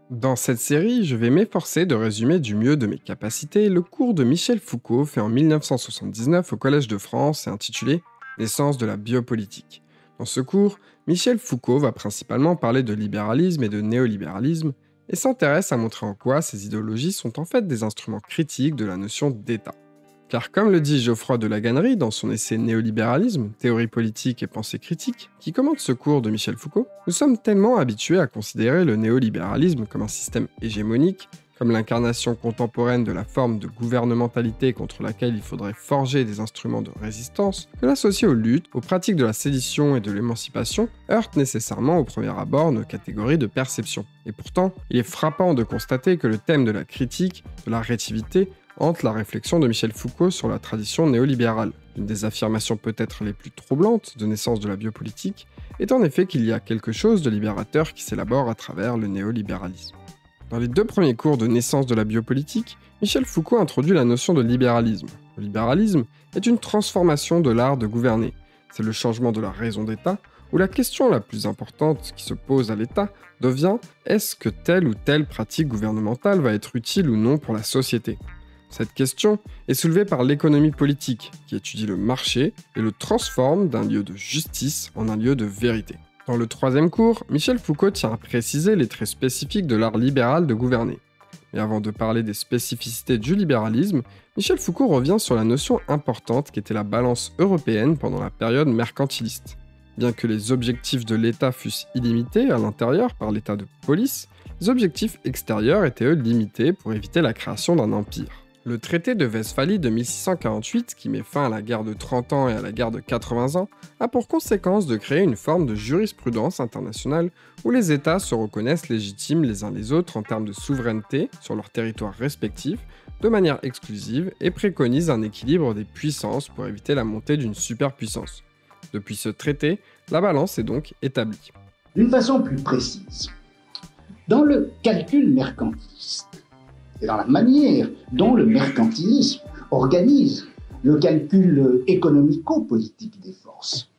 Dans cette série, je vais m'efforcer de résumer du mieux de mes capacités le cours de Michel Foucault fait en 1979 au Collège de France et intitulé Naissance de la biopolitique. Dans ce cours, Michel Foucault va principalement parler de libéralisme et de néolibéralisme et s'intéresse à montrer en quoi ces idéologies sont en fait des instruments critiques de la notion d'État. Car comme le dit Geoffroy de Laganerie dans son essai Néolibéralisme, théorie politique et pensée critique, qui commente ce cours de Michel Foucault, nous sommes tellement habitués à considérer le néolibéralisme comme un système hégémonique, comme l'incarnation contemporaine de la forme de gouvernementalité contre laquelle il faudrait forger des instruments de résistance, que l'associer aux luttes, aux pratiques de la sédition et de l'émancipation heurte nécessairement au premier abord nos catégories de perception. Et pourtant, il est frappant de constater que le thème de la critique, de la rétivité, hante la réflexion de Michel Foucault sur la tradition néolibérale. Une des affirmations peut-être les plus troublantes de naissance de la biopolitique est en effet qu'il y a quelque chose de libérateur qui s'élabore à travers le néolibéralisme. Dans les deux premiers cours de naissance de la biopolitique, Michel Foucault introduit la notion de libéralisme. Le libéralisme est une transformation de l'art de gouverner. C'est le changement de la raison d'État, où la question la plus importante qui se pose à l'État devient « est-ce que telle ou telle pratique gouvernementale va être utile ou non pour la société ?» Cette question est soulevée par l'économie politique, qui étudie le marché et le transforme d'un lieu de justice en un lieu de vérité. Dans le troisième cours, Michel Foucault tient à préciser les traits spécifiques de l'art libéral de gouverner. Mais avant de parler des spécificités du libéralisme, Michel Foucault revient sur la notion importante qu'était la balance européenne pendant la période mercantiliste. Bien que les objectifs de l'État fussent illimités à l'intérieur par l'État de police, les objectifs extérieurs étaient eux limités pour éviter la création d'un empire. Le traité de Westphalie de 1648, qui met fin à la guerre de 30 ans et à la guerre de 80 ans, a pour conséquence de créer une forme de jurisprudence internationale où les États se reconnaissent légitimes les uns les autres en termes de souveraineté sur leurs territoires respectifs, de manière exclusive, et préconisent un équilibre des puissances pour éviter la montée d'une superpuissance. Depuis ce traité, la balance est donc établie. D'une façon plus précise, dans le calcul mercantiliste, et dans la manière dont le mercantilisme organise le calcul économico-politique des forces,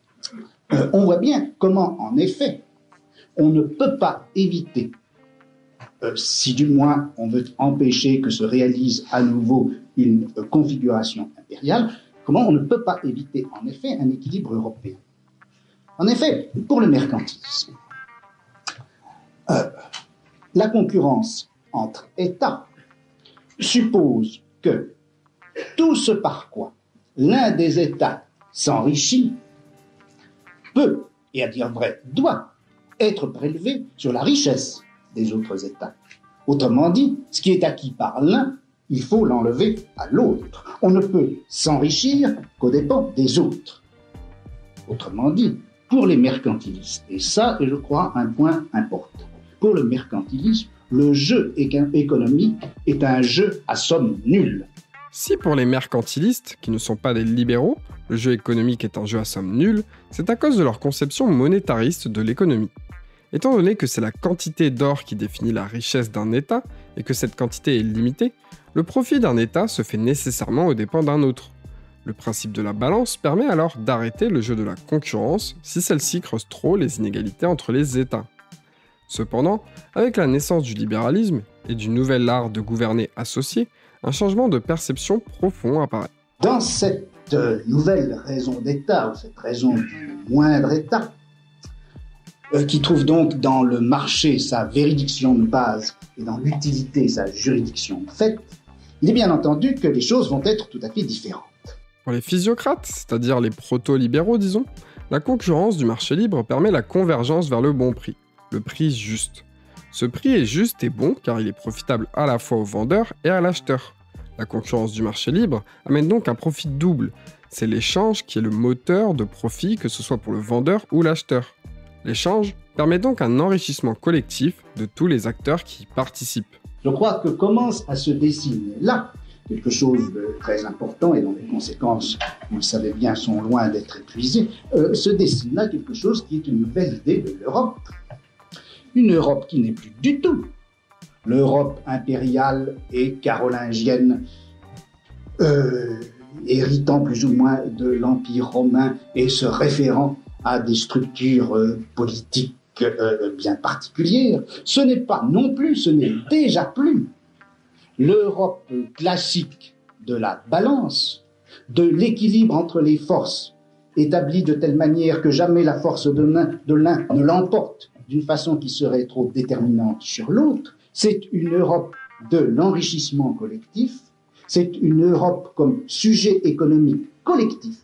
on voit bien comment, en effet, on ne peut pas éviter, si du moins on veut empêcher que se réalise à nouveau une configuration impériale, comment on ne peut pas éviter, en effet, un équilibre européen. En effet, pour le mercantilisme, la concurrence entre États suppose que tout ce par quoi l'un des États s'enrichit peut, et à dire vrai, doit être prélevé sur la richesse des autres États. Autrement dit, ce qui est acquis par l'un, il faut l'enlever à l'autre. On ne peut s'enrichir qu'aux dépens des autres. Autrement dit, pour les mercantilistes, et ça est, je crois, un point important, pour le mercantilisme, le jeu économique est un jeu à somme nulle. Si pour les mercantilistes, qui ne sont pas des libéraux, le jeu économique est un jeu à somme nulle, c'est à cause de leur conception monétariste de l'économie. Étant donné que c'est la quantité d'or qui définit la richesse d'un État, et que cette quantité est limitée, le profit d'un État se fait nécessairement aux dépens d'un autre. Le principe de la balance permet alors d'arrêter le jeu de la concurrence si celle-ci creuse trop les inégalités entre les États. Cependant, avec la naissance du libéralisme et du nouvel art de gouverner associé, un changement de perception profond apparaît. Dans cette nouvelle raison d'État, ou cette raison du moindre État, qui trouve donc dans le marché sa véridiction de base et dans l'utilité sa juridiction de fait, il est bien entendu que les choses vont être tout à fait différentes. Pour les physiocrates, c'est-à-dire les proto-libéraux disons, la concurrence du marché libre permet la convergence vers le bon prix. Le prix juste. Ce prix est juste et bon car il est profitable à la fois au vendeur et à l'acheteur. La concurrence du marché libre amène donc un profit double. C'est l'échange qui est le moteur de profit, que ce soit pour le vendeur ou l'acheteur. L'échange permet donc un enrichissement collectif de tous les acteurs qui y participent. Je crois que commence à se dessiner là quelque chose de très important et dont les conséquences, vous le savez bien, sont loin d'être épuisées, se dessine là quelque chose qui est une nouvelle idée de l'Europe. Une Europe qui n'est plus du tout l'Europe impériale et carolingienne, héritant plus ou moins de l'Empire romain et se référant à des structures politiques bien particulière. Ce n'est pas non plus, ce n'est déjà plus l'Europe classique de la balance, de l'équilibre entre les forces, établie de telle manière que jamais la force de l'un ne l'emporte d'une façon qui serait trop déterminante sur l'autre. C'est une Europe de l'enrichissement collectif, c'est une Europe comme sujet économique collectif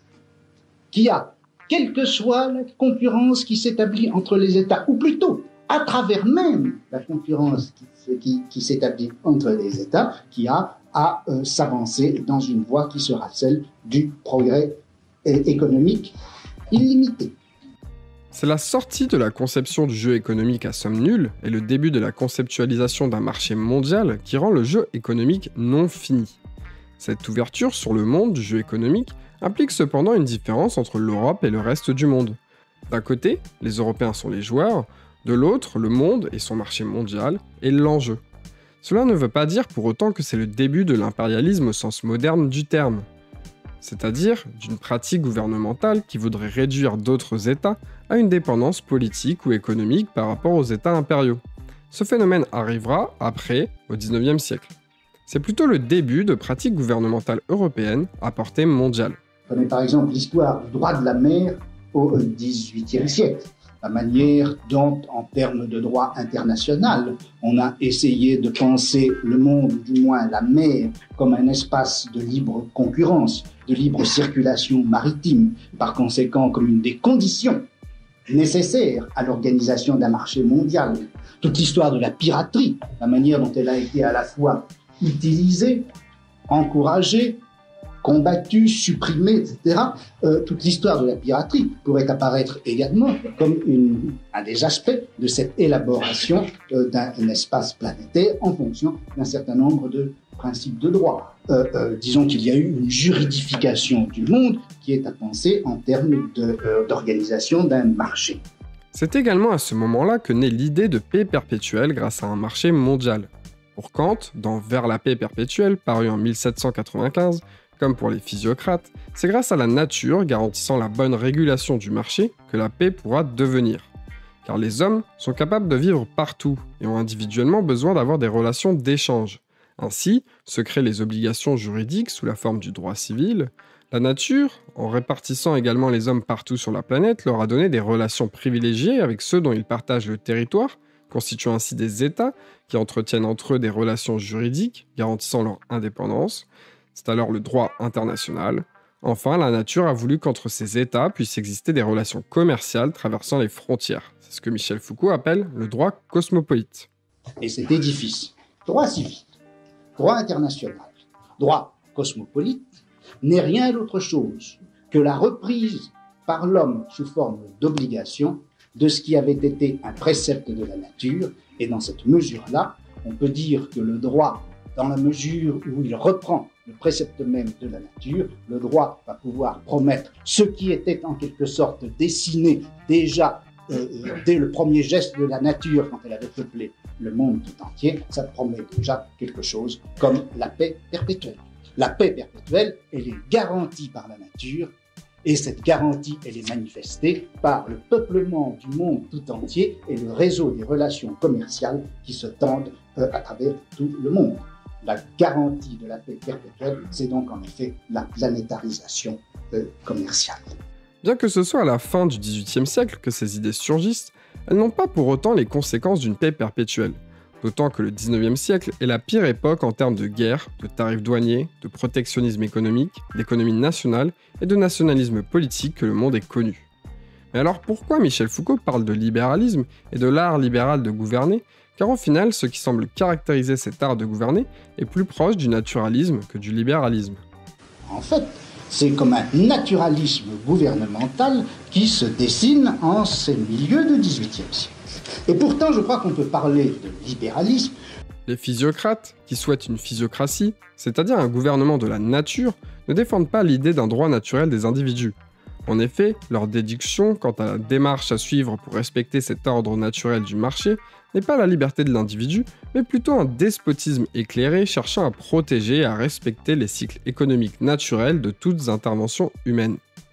qui a, quelle que soit la concurrence qui s'établit entre les États, ou plutôt à travers même la concurrence qui s'établit entre les États, qui a à s'avancer dans une voie qui sera celle du progrès économique illimité. C'est la sortie de la conception du jeu économique à somme nulle et le début de la conceptualisation d'un marché mondial qui rend le jeu économique non fini. Cette ouverture sur le monde du jeu économique implique cependant une différence entre l'Europe et le reste du monde. D'un côté, les Européens sont les joueurs, de l'autre, le monde et son marché mondial est l'enjeu. Cela ne veut pas dire pour autant que c'est le début de l'impérialisme au sens moderne du terme, c'est-à-dire d'une pratique gouvernementale qui voudrait réduire d'autres États à une dépendance politique ou économique par rapport aux États impériaux. Ce phénomène arrivera après, au XIXe siècle. C'est plutôt le début de pratiques gouvernementales européennes à portée mondiale. Prenez par exemple l'histoire du droit de la mer au XVIIIe siècle. La manière dont, en termes de droit international, on a essayé de penser le monde, du moins la mer, comme un espace de libre concurrence, de libre circulation maritime, par conséquent comme une des conditions nécessaires à l'organisation d'un marché mondial. Toute l'histoire de la piraterie, la manière dont elle a été à la fois utilisée, encouragée, combattu, supprimé, etc. Toute l'histoire de la piraterie pourrait apparaître également comme un des aspects de cette élaboration d'un espace planétaire en fonction d'un certain nombre de principes de droit. Disons qu'il y a eu une juridification du monde qui est à penser en termes d'organisation d'un marché. C'est également à ce moment-là que naît l'idée de paix perpétuelle grâce à un marché mondial. Pour Kant, dans Vers la paix perpétuelle, paru en 1795, comme pour les physiocrates, c'est grâce à la nature garantissant la bonne régulation du marché que la paix pourra devenir. Car les hommes sont capables de vivre partout et ont individuellement besoin d'avoir des relations d'échange. Ainsi, se créent les obligations juridiques sous la forme du droit civil. La nature, en répartissant également les hommes partout sur la planète, leur a donné des relations privilégiées avec ceux dont ils partagent le territoire, constituant ainsi des États qui entretiennent entre eux des relations juridiques garantissant leur indépendance. C'est alors le droit international. Enfin, la nature a voulu qu'entre ces États puissent exister des relations commerciales traversant les frontières. C'est ce que Michel Foucault appelle le droit cosmopolite. Et cet édifice, droit civil, droit international, droit cosmopolite, n'est rien d'autre chose que la reprise par l'homme sous forme d'obligation de ce qui avait été un précepte de la nature. Et dans cette mesure-là, on peut dire que le droit, dans la mesure où il reprend le précepte même de la nature, le droit va pouvoir promettre ce qui était en quelque sorte dessiné déjà dès le premier geste de la nature quand elle avait peuplé le monde tout entier. Ça promet déjà quelque chose comme la paix perpétuelle. La paix perpétuelle, elle est garantie par la nature et cette garantie, elle est manifestée par le peuplement du monde tout entier et le réseau des relations commerciales qui se tendent à travers tout le monde. La garantie de la paix perpétuelle, c'est donc en effet la planétarisation commerciale. Bien que ce soit à la fin du XVIIIe siècle que ces idées surgissent, elles n'ont pas pour autant les conséquences d'une paix perpétuelle. D'autant que le XIXe siècle est la pire époque en termes de guerre, de tarifs douaniers, de protectionnisme économique, d'économie nationale et de nationalisme politique que le monde ait connu. Mais alors pourquoi Michel Foucault parle de libéralisme et de l'art libéral de gouverner ? Car au final, ce qui semble caractériser cet art de gouverner est plus proche du naturalisme que du libéralisme. En fait, c'est comme un naturalisme gouvernemental qui se dessine en ces milieux du XVIIIe siècle. Et pourtant, je crois qu'on peut parler de libéralisme. Les physiocrates, qui souhaitent une physiocratie, c'est-à-dire un gouvernement de la nature, ne défendent pas l'idée d'un droit naturel des individus. En effet, leur déduction quant à la démarche à suivre pour respecter cet ordre naturel du marché n'est pas la liberté de l'individu, mais plutôt un despotisme éclairé cherchant à protéger et à respecter les cycles économiques naturels de toutes interventions humaines.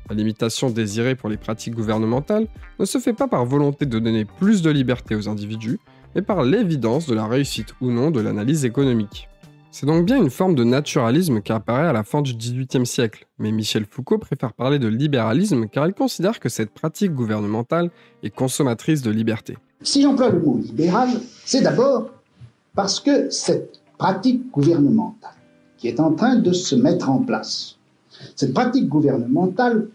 La limitation désirée pour les pratiques gouvernementales ne se fait pas par volonté de donner plus de liberté aux individus, mais par l'évidence de la réussite ou non de l'analyse économique. C'est donc bien une forme de naturalisme qui apparaît à la fin du XVIIIe siècle, mais Michel Foucault préfère parler de libéralisme car il considère que cette pratique gouvernementale est consommatrice de liberté. Si j'emploie le mot libéral, c'est d'abord parce que cette pratique gouvernementale qui est en train de se mettre en place, cette pratique gouvernementale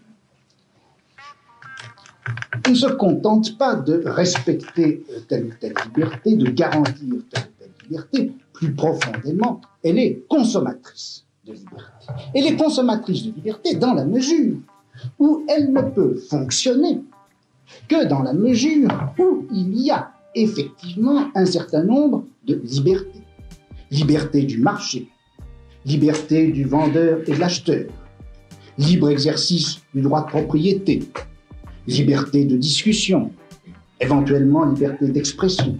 ne se contente pas de respecter telle ou telle liberté, de garantir telle ou telle liberté. Plus profondément, elle est consommatrice de liberté. Elle est consommatrice de liberté dans la mesure où elle ne peut fonctionner que dans la mesure où il y a effectivement un certain nombre de libertés. Liberté du marché, liberté du vendeur et de l'acheteur, libre exercice du droit de propriété, liberté de discussion, éventuellement liberté d'expression.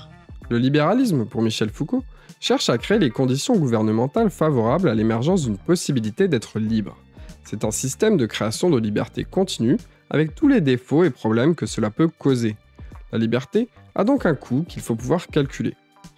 Le libéralisme, pour Michel Foucault, cherche à créer les conditions gouvernementales favorables à l'émergence d'une possibilité d'être libre. C'est un système de création de liberté continue, avec tous les défauts et problèmes que cela peut causer. La liberté a donc un coût qu'il faut pouvoir calculer.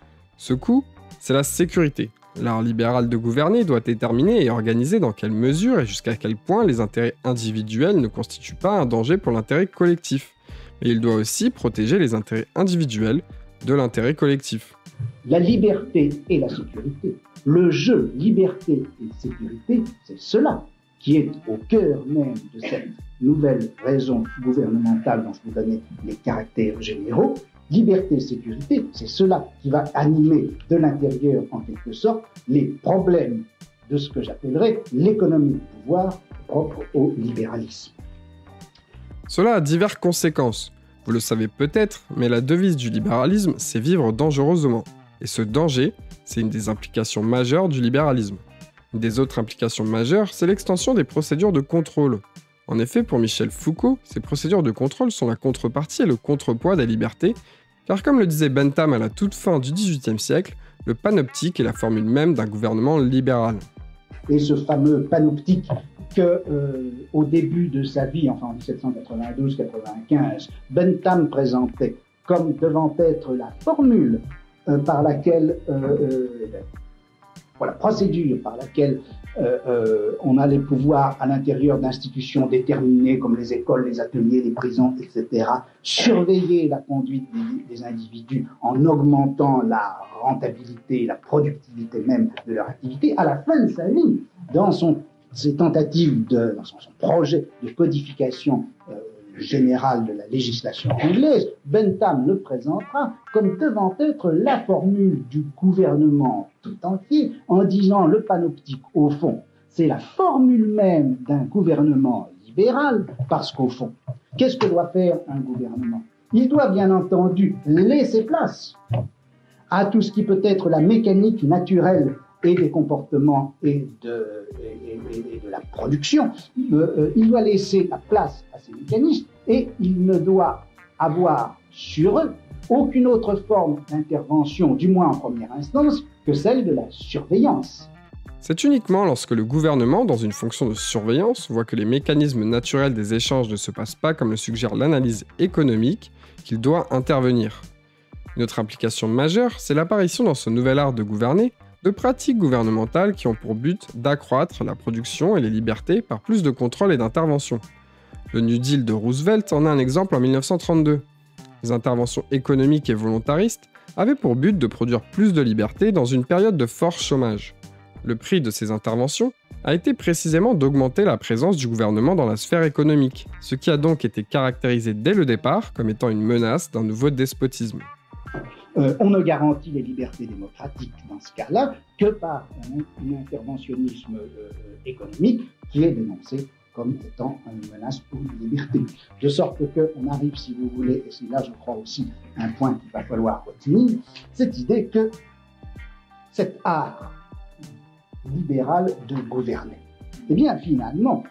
Ce coût, c'est la sécurité. L'art libéral de gouverner doit déterminer et organiser dans quelle mesure et jusqu'à quel point les intérêts individuels ne constituent pas un danger pour l'intérêt collectif. Mais il doit aussi protéger les intérêts individuels de l'intérêt collectif. La liberté et la sécurité, le jeu liberté et sécurité, c'est cela qui est au cœur même de cette nouvelle raison gouvernementale dont je vous donnais les caractères généraux. Liberté et sécurité, c'est cela qui va animer de l'intérieur, en quelque sorte, les problèmes de ce que j'appellerais l'économie du pouvoir propre au libéralisme. Cela a diverses conséquences. Vous le savez peut-être, mais la devise du libéralisme, c'est vivre dangereusement. Et ce danger, c'est une des implications majeures du libéralisme. Une des autres implications majeures, c'est l'extension des procédures de contrôle. En effet, pour Michel Foucault, ces procédures de contrôle sont la contrepartie et le contrepoids des libertés, car comme le disait Bentham à la toute fin du XVIIIe siècle, le panoptique est la formule même d'un gouvernement libéral. Et ce fameux panoptique que, au début de sa vie, enfin en 1792-95, Bentham présentait comme devant être la formule par laquelle, la procédure par laquelle on allait pouvoir, à l'intérieur d'institutions déterminées comme les écoles, les ateliers, les prisons, etc., surveiller la conduite des individus en augmentant la rentabilité, la productivité même de leur activité. À la fin de sa vie, dans ses tentatives, dans son projet de codification générale de la législation anglaise, Bentham le présentera comme devant être la formule du gouvernement tout entier, en disant le panoptique, au fond, c'est la formule même d'un gouvernement libéral, parce qu'au fond, qu'est-ce que doit faire un gouvernement? Il doit bien entendu laisser place à tout ce qui peut être la mécanique naturelle et des comportements et de la production. Il doit laisser la place à ces mécanismes et il ne doit avoir sur eux aucune autre forme d'intervention, du moins en première instance, que celle de la surveillance. C'est uniquement lorsque le gouvernement, dans une fonction de surveillance, voit que les mécanismes naturels des échanges ne se passent pas comme le suggère l'analyse économique, qu'il doit intervenir. Une autre implication majeure, c'est l'apparition dans ce nouvel art de gouverner de pratiques gouvernementales qui ont pour but d'accroître la production et les libertés par plus de contrôle et d'intervention. Le New Deal de Roosevelt en a un exemple en 1932. Les interventions économiques et volontaristes avaient pour but de produire plus de liberté dans une période de fort chômage. Le prix de ces interventions a été précisément d'augmenter la présence du gouvernement dans la sphère économique, ce qui a donc été caractérisé dès le départ comme étant une menace d'un nouveau despotisme. On ne garantit les libertés démocratiques dans ce cas-là que par un interventionnisme économique qui est dénoncé comme étant une menace pour les libertés. De sorte qu'on arrive, si vous voulez, et c'est là, je crois aussi, un point qu'il va falloir retenir, cette idée que cet art libéral de gouverner, eh bien, finalement,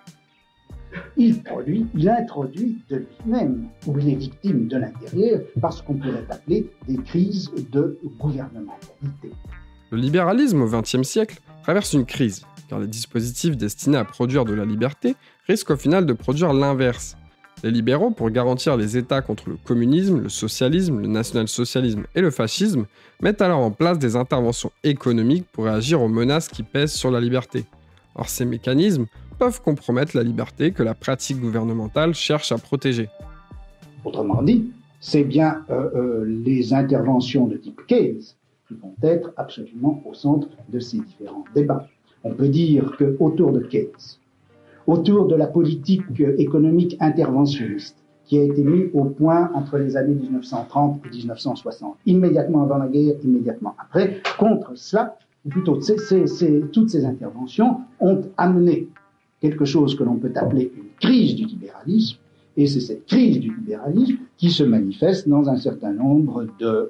il introduit de lui-même, ou il est victime de l'intérieur, par ce qu'on pourrait appeler des crises de gouvernementalité. Le libéralisme au XXe siècle traverse une crise, car les dispositifs destinés à produire de la liberté risque au final de produire l'inverse. Les libéraux, pour garantir les États contre le communisme, le socialisme, le national-socialisme et le fascisme, mettent alors en place des interventions économiques pour réagir aux menaces qui pèsent sur la liberté. Or, ces mécanismes peuvent compromettre la liberté que la pratique gouvernementale cherche à protéger. Autrement dit, c'est bien les interventions de type Keynes qui vont être absolument au centre de ces différents débats. On peut dire qu'autour de Keynes, autour de la politique économique interventionniste qui a été mise au point entre les années 1930 et 1960, immédiatement avant la guerre, immédiatement après, contre cela, ou plutôt toutes ces interventions ont amené quelque chose que l'on peut appeler une crise du libéralisme, et c'est cette crise du libéralisme qui se manifeste dans un certain nombre de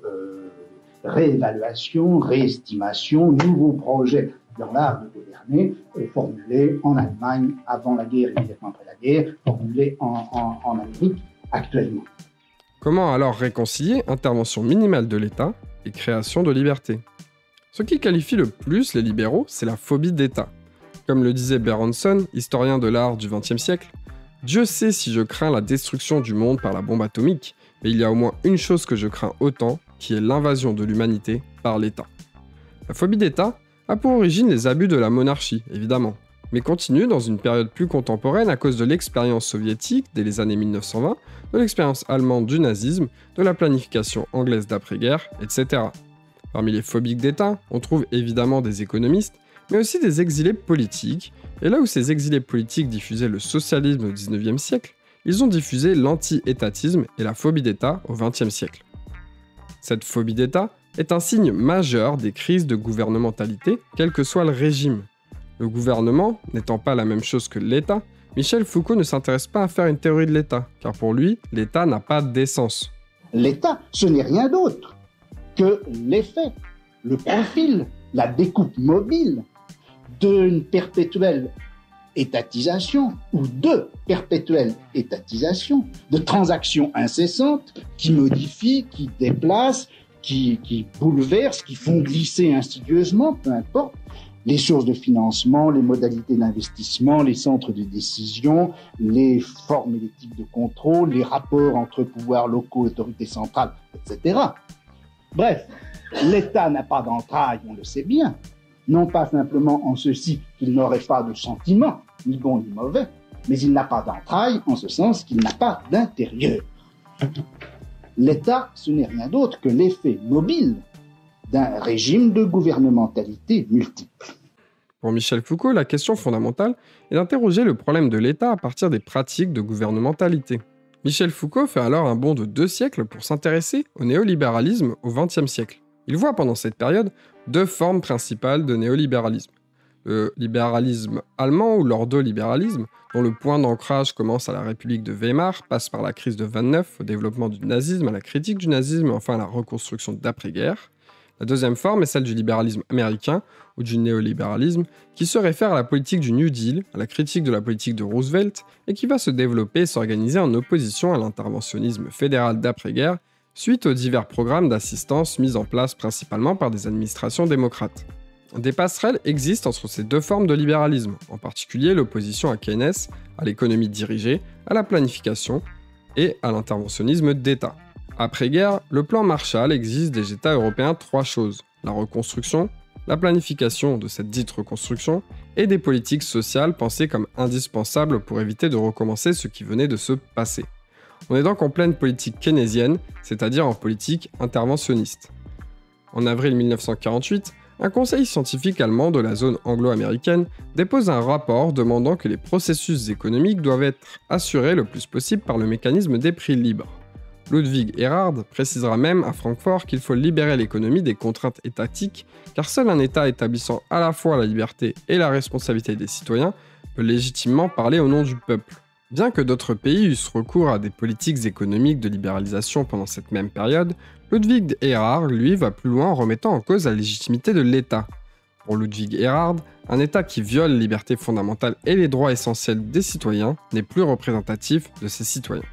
réévaluations, réestimations, nouveaux projets dans l'art de gouverner, formulés en Allemagne avant la guerre, immédiatement après la guerre, formulés en Amérique actuellement. Comment alors réconcilier intervention minimale de l'État et création de liberté ? Ce qui qualifie le plus les libéraux, c'est la phobie d'État. Comme le disait Berenson, historien de l'art du XXe siècle, « Dieu sait si je crains la destruction du monde par la bombe atomique, mais il y a au moins une chose que je crains autant, qui est l'invasion de l'humanité par l'État. » La phobie d'État a pour origine les abus de la monarchie, évidemment, mais continue dans une période plus contemporaine à cause de l'expérience soviétique dès les années 1920, de l'expérience allemande du nazisme, de la planification anglaise d'après-guerre, etc. Parmi les phobiques d'État, on trouve évidemment des économistes, mais aussi des exilés politiques, et là où ces exilés politiques diffusaient le socialisme au XIXe siècle, ils ont diffusé l'anti-étatisme et la phobie d'État au XXe siècle. Cette phobie d'État est un signe majeur des crises de gouvernementalité, quel que soit le régime. Le gouvernement n'étant pas la même chose que l'État, Michel Foucault ne s'intéresse pas à faire une théorie de l'État, car pour lui, l'État n'a pas d'essence. L'État, ce n'est rien d'autre que l'effet, le profil, la découpe mobile d'une perpétuelle étatisation ou de perpétuelle étatisation, de transactions incessantes qui modifient, qui déplacent, qui bouleversent, qui font glisser insidieusement, peu importe, les sources de financement, les modalités d'investissement, les centres de décision, les formes et les types de contrôle, les rapports entre pouvoirs locaux, autorités centrales, etc. Bref, l'État n'a pas d'entrailles, on le sait bien, non pas simplement en ceci qu'il n'aurait pas de sentiments, ni bon ni mauvais, mais il n'a pas d'entrailles en ce sens qu'il n'a pas d'intérieur. L'État, ce n'est rien d'autre que l'effet mobile d'un régime de gouvernementalité multiple. Pour Michel Foucault, la question fondamentale est d'interroger le problème de l'État à partir des pratiques de gouvernementalité. Michel Foucault fait alors un bond de 2 siècles pour s'intéresser au néolibéralisme au XXe siècle. Il voit pendant cette période 2 formes principales de néolibéralisme. Le libéralisme allemand ou l'ordolibéralisme, dont le point d'ancrage commence à la République de Weimar, passe par la crise de 29, au développement du nazisme, à la critique du nazisme et enfin à la reconstruction d'après-guerre. La deuxième forme est celle du libéralisme américain ou du néolibéralisme, qui se réfère à la politique du New Deal, à la critique de la politique de Roosevelt, et qui va se développer et s'organiser en opposition à l'interventionnisme fédéral d'après-guerre, suite aux divers programmes d'assistance mis en place principalement par des administrations démocrates. Des passerelles existent entre ces 2 formes de libéralisme, en particulier l'opposition à Keynes, à l'économie dirigée, à la planification et à l'interventionnisme d'État. Après-guerre, le plan Marshall exige des États européens 3 choses: la reconstruction, la planification de cette dite reconstruction et des politiques sociales pensées comme indispensables pour éviter de recommencer ce qui venait de se passer. On est donc en pleine politique keynésienne, c'est-à-dire en politique interventionniste. En avril 1948, un conseil scientifique allemand de la zone anglo-américaine dépose un rapport demandant que les processus économiques doivent être assurés le plus possible par le mécanisme des prix libres. Ludwig Erhard précisera même à Francfort qu'il faut libérer l'économie des contraintes étatiques, car seul un État établissant à la fois la liberté et la responsabilité des citoyens peut légitimement parler au nom du peuple. Bien que d'autres pays eussent recours à des politiques économiques de libéralisation pendant cette même période, Ludwig Erhard, lui, va plus loin en remettant en cause la légitimité de l'État. Pour Ludwig Erhard, un État qui viole les libertés fondamentales et les droits essentiels des citoyens n'est plus représentatif de ses citoyens.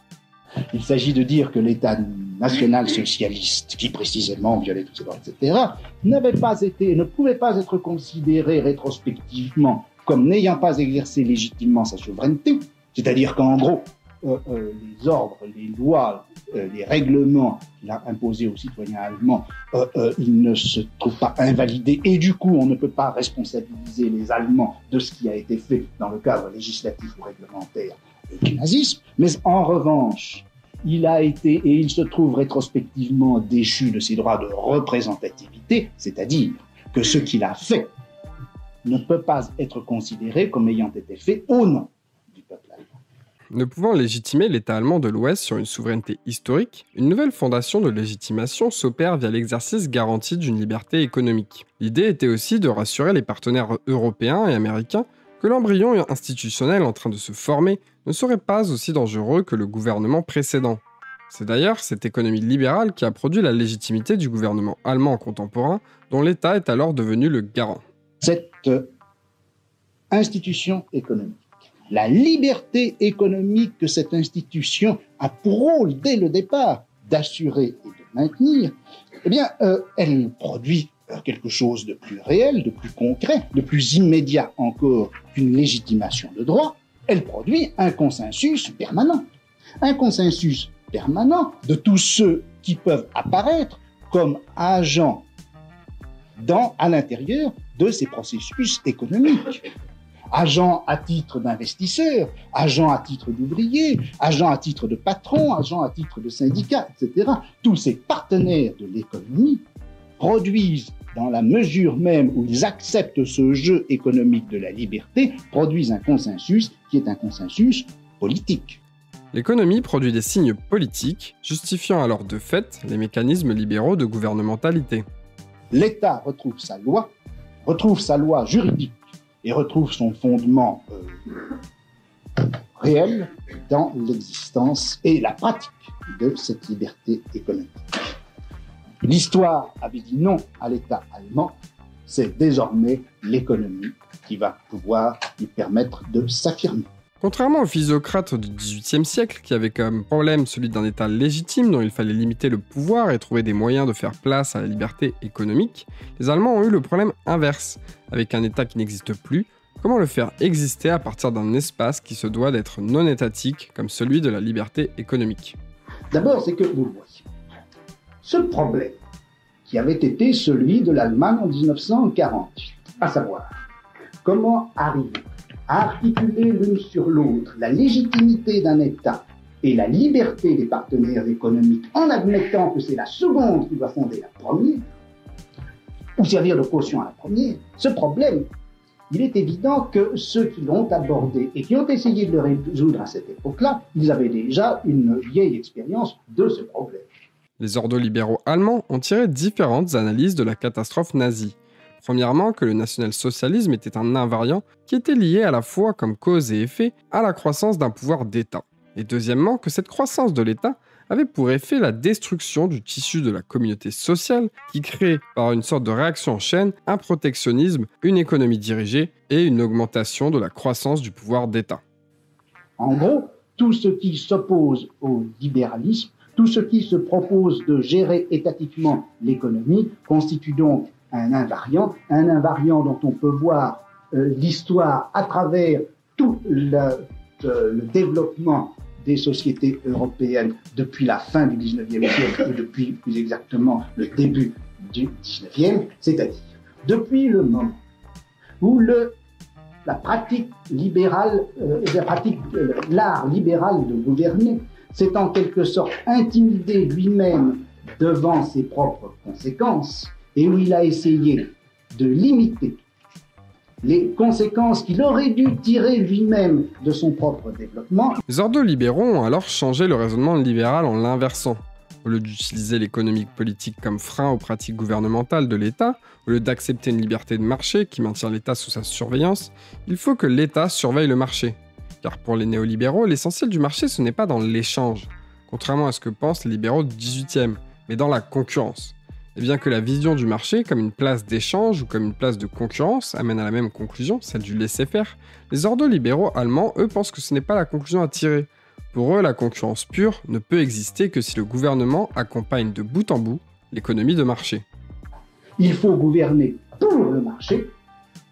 Il s'agit de dire que l'État national-socialiste, qui précisément violait tous ces droits, etc., ne pouvait pas être considéré rétrospectivement comme n'ayant pas exercé légitimement sa souveraineté, c'est-à-dire qu'en gros, les ordres, les lois, les règlements qu'il a imposés aux citoyens allemands, ils ne se trouvent pas invalidés et du coup, on ne peut pas responsabiliser les Allemands de ce qui a été fait dans le cadre législatif ou réglementaire du nazisme. Mais en revanche, il a été et il se trouve rétrospectivement déchu de ses droits de représentativité, c'est-à-dire que ce qu'il a fait ne peut pas être considéré comme ayant été fait au nom du peuple allemand. Ne pouvant légitimer l'État allemand de l'Ouest sur une souveraineté historique, une nouvelle fondation de légitimation s'opère via l'exercice garanti d'une liberté économique. L'idée était aussi de rassurer les partenaires européens et américains que l'embryon institutionnel en train de se former ne serait pas aussi dangereux que le gouvernement précédent. C'est d'ailleurs cette économie libérale qui a produit la légitimité du gouvernement allemand contemporain, dont l'État est alors devenu le garant. Cette institution économique, la liberté économique que cette institution a pour rôle dès le départ d'assurer et de maintenir, eh bien, elle produit quelque chose de plus réel, de plus concret, de plus immédiat encore qu'une légitimation de droit. Elle produit un consensus permanent. Un consensus permanent de tous ceux qui peuvent apparaître comme agents à l'intérieur de ces processus économiques. Agents à titre d'investisseurs, agents à titre d'ouvriers, agents à titre de patrons, agents à titre de syndicats, etc. Tous ces partenaires de l'économie produisent, dans la mesure même où ils acceptent ce jeu économique de la liberté, produisent un consensus qui est un consensus politique. L'économie produit des signes politiques, justifiant alors de fait les mécanismes libéraux de gouvernementalité. L'État retrouve sa loi juridique et retrouve son fondement réel dans l'existence et la pratique de cette liberté économique. L'histoire avait dit non à l'État allemand, c'est désormais l'économie qui va pouvoir lui permettre de s'affirmer. Contrairement aux physiocrates du XVIIIe siècle, qui avaient comme problème celui d'un État légitime dont il fallait limiter le pouvoir et trouver des moyens de faire place à la liberté économique, les Allemands ont eu le problème inverse. Avec un État qui n'existe plus, comment le faire exister à partir d'un espace qui se doit d'être non étatique, comme celui de la liberté économique? D'abord, c'est que vous voyez, ce problème qui avait été celui de l'Allemagne en 1948, à savoir, comment arriver à articuler l'une sur l'autre la légitimité d'un État et la liberté des partenaires économiques en admettant que c'est la seconde qui doit fonder la première, ou servir de caution à la première, ce problème, il est évident que ceux qui l'ont abordé et qui ont essayé de le résoudre à cette époque-là, ils avaient déjà une vieille expérience de ce problème. Les ordolibéraux allemands ont tiré différentes analyses de la catastrophe nazie. Premièrement, que le national-socialisme était un invariant qui était lié à la fois comme cause et effet à la croissance d'un pouvoir d'État. Et deuxièmement, que cette croissance de l'État avait pour effet la destruction du tissu de la communauté sociale qui crée, par une sorte de réaction en chaîne, un protectionnisme, une économie dirigée et une augmentation de la croissance du pouvoir d'État. En gros, tout ce qui s'oppose au libéralisme, tout ce qui se propose de gérer étatiquement l'économie constitue donc un invariant dont on peut voir l'histoire à travers tout le développement des sociétés européennes depuis la fin du 19e siècle et depuis plus exactement le début du 19e, c'est-à-dire depuis le moment où la pratique libérale, l'art libéral de gouverner s'est en quelque sorte intimidé lui-même devant ses propres conséquences et où il a essayé de limiter les conséquences qu'il aurait dû tirer lui-même de son propre développement. Les ordolibéraux ont alors changé le raisonnement libéral en l'inversant. Au lieu d'utiliser l'économie politique comme frein aux pratiques gouvernementales de l'État, au lieu d'accepter une liberté de marché qui maintient l'État sous sa surveillance, il faut que l'État surveille le marché. Car pour les néolibéraux, l'essentiel du marché, ce n'est pas dans l'échange, contrairement à ce que pensent les libéraux du XVIIIe, mais dans la concurrence. Et bien que la vision du marché comme une place d'échange ou comme une place de concurrence amène à la même conclusion, celle du laisser-faire, les ordolibéraux allemands, eux, pensent que ce n'est pas la conclusion à tirer. Pour eux, la concurrence pure ne peut exister que si le gouvernement accompagne de bout en bout l'économie de marché. Il faut gouverner pour le marché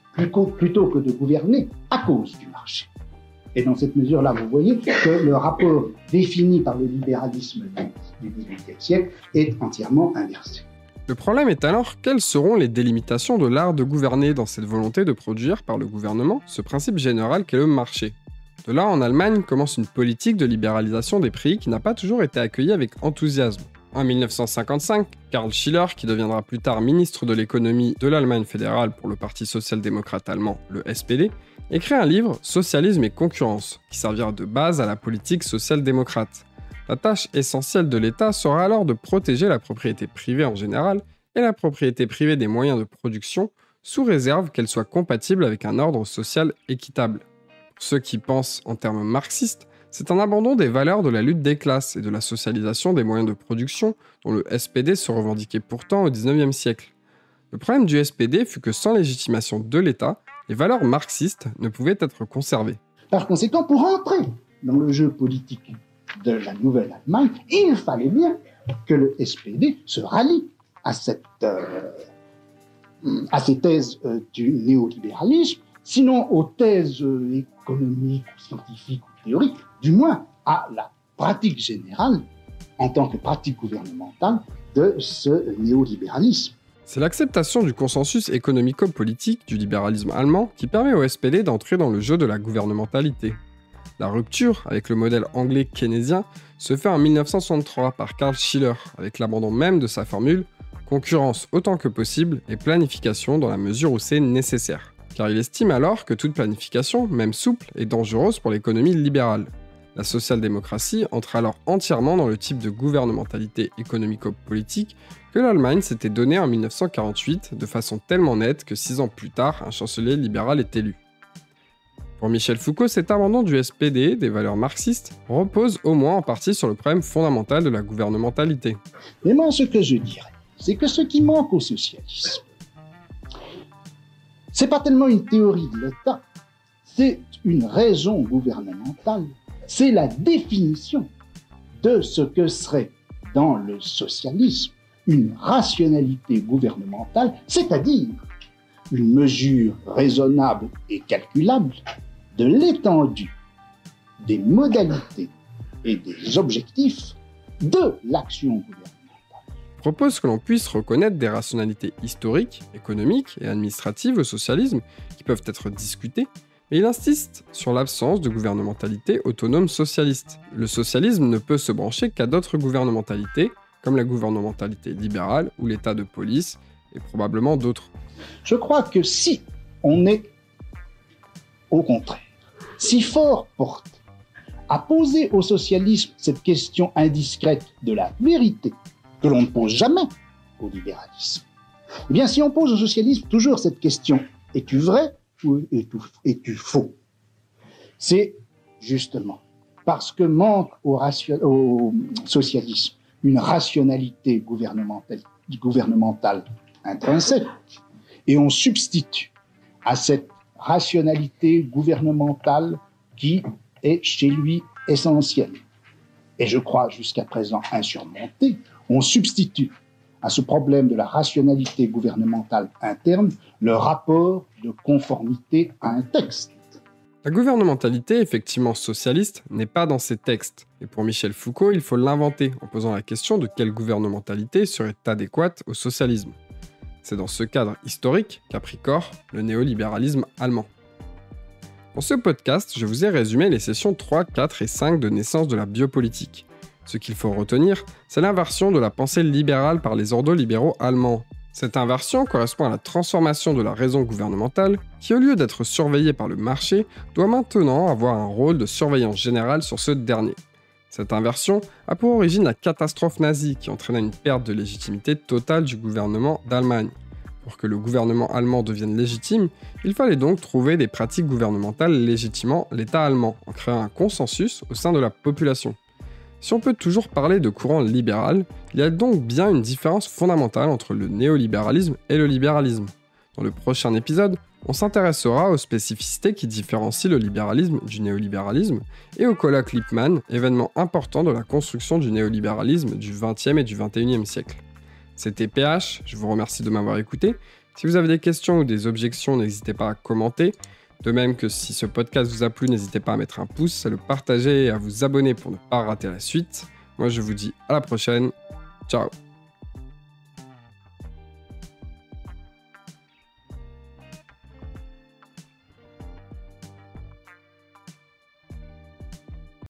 plutôt que de gouverner à cause du marché. Et dans cette mesure-là, vous voyez que le rapport défini par le libéralisme du XVIIIe siècle est entièrement inversé. Le problème est alors quelles seront les délimitations de l'art de gouverner dans cette volonté de produire par le gouvernement ce principe général qu'est le marché. De là, en Allemagne, commence une politique de libéralisation des prix qui n'a pas toujours été accueillie avec enthousiasme. En 1955, Karl Schiller, qui deviendra plus tard ministre de l'économie de l'Allemagne fédérale pour le Parti social-démocrate allemand, le SPD, écrit un livre, Socialisme et concurrence, qui servira de base à la politique social-démocrate. La tâche essentielle de l'État sera alors de protéger la propriété privée en général et la propriété privée des moyens de production, sous réserve qu'elle soit compatible avec un ordre social équitable. Pour ceux qui pensent en termes marxistes, c'est un abandon des valeurs de la lutte des classes et de la socialisation des moyens de production dont le SPD se revendiquait pourtant au XIXe siècle. Le problème du SPD fut que sans légitimation de l'État, les valeurs marxistes ne pouvaient être conservées. Par conséquent, pour entrer dans le jeu politique de la nouvelle Allemagne, il fallait bien que le SPD se rallie à ces thèses du néolibéralisme, sinon aux thèses économiques, scientifiques ou théoriques, du moins à la pratique générale, en tant que pratique gouvernementale, de ce néolibéralisme. C'est l'acceptation du consensus économico-politique du libéralisme allemand qui permet au SPD d'entrer dans le jeu de la gouvernementalité. La rupture avec le modèle anglais keynésien se fait en 1963 par Karl Schiller, avec l'abandon même de sa formule « concurrence autant que possible et planification dans la mesure où c'est nécessaire », car il estime alors que toute planification, même souple, est dangereuse pour l'économie libérale. La social-démocratie entre alors entièrement dans le type de gouvernementalité économico-politique que l'Allemagne s'était donné en 1948 de façon tellement nette que 6 ans plus tard, un chancelier libéral est élu. Pour Michel Foucault, cet abandon du SPD, des valeurs marxistes, repose au moins en partie sur le problème fondamental de la gouvernementalité. Mais moi, ce que je dirais, c'est que ce qui manque au socialisme, c'est pas tellement une théorie de l'État, c'est une raison gouvernementale, c'est la définition de ce que serait dans le socialisme une rationalité gouvernementale, c'est-à-dire une mesure raisonnable et calculable de l'étendue des modalités et des objectifs de l'action gouvernementale. Propose que l'on puisse reconnaître des rationalités historiques, économiques et administratives au socialisme qui peuvent être discutées, mais il insiste sur l'absence de gouvernementalité autonome socialiste. Le socialisme ne peut se brancher qu'à d'autres gouvernementalités, comme la gouvernementalité libérale ou l'état de police, et probablement d'autres. Je crois que si on est, au contraire, si fort porté à poser au socialisme cette question indiscrète de la vérité, que l'on ne pose jamais au libéralisme, eh bien si on pose au socialisme toujours cette question « es-tu vrai ou es-tu faux ?» C'est justement parce que manque au socialisme une rationalité gouvernementale intrinsèque, et on substitue à cette rationalité gouvernementale qui est chez lui essentielle, et je crois jusqu'à présent insurmontée, on substitue à ce problème de la rationalité gouvernementale interne le rapport de conformité à un texte. La gouvernementalité, effectivement socialiste, n'est pas dans ces textes, et pour Michel Foucault, il faut l'inventer en posant la question de quelle gouvernementalité serait adéquate au socialisme. C'est dans ce cadre historique qu'a pris corps le néolibéralisme allemand. Dans ce podcast, je vous ai résumé les sessions 3, 4 et 5 de naissance de la biopolitique. Ce qu'il faut retenir, c'est l'inversion de la pensée libérale par les ordolibéraux allemands. Cette inversion correspond à la transformation de la raison gouvernementale qui, au lieu d'être surveillée par le marché, doit maintenant avoir un rôle de surveillance générale sur ce dernier. Cette inversion a pour origine la catastrophe nazie qui entraîna une perte de légitimité totale du gouvernement d'Allemagne. Pour que le gouvernement allemand devienne légitime, il fallait donc trouver des pratiques gouvernementales légitimant l'État allemand, en créant un consensus au sein de la population. Si on peut toujours parler de courant libéral, il y a donc bien une différence fondamentale entre le néolibéralisme et le libéralisme. Dans le prochain épisode, on s'intéressera aux spécificités qui différencient le libéralisme du néolibéralisme et au colloque Lippmann, événement important de la construction du néolibéralisme du XXe et du XXIe siècle. C'était PH, je vous remercie de m'avoir écouté. Si vous avez des questions ou des objections, n'hésitez pas à commenter. De même que si ce podcast vous a plu, n'hésitez pas à mettre un pouce, à le partager et à vous abonner pour ne pas rater la suite. Moi, je vous dis à la prochaine. Ciao!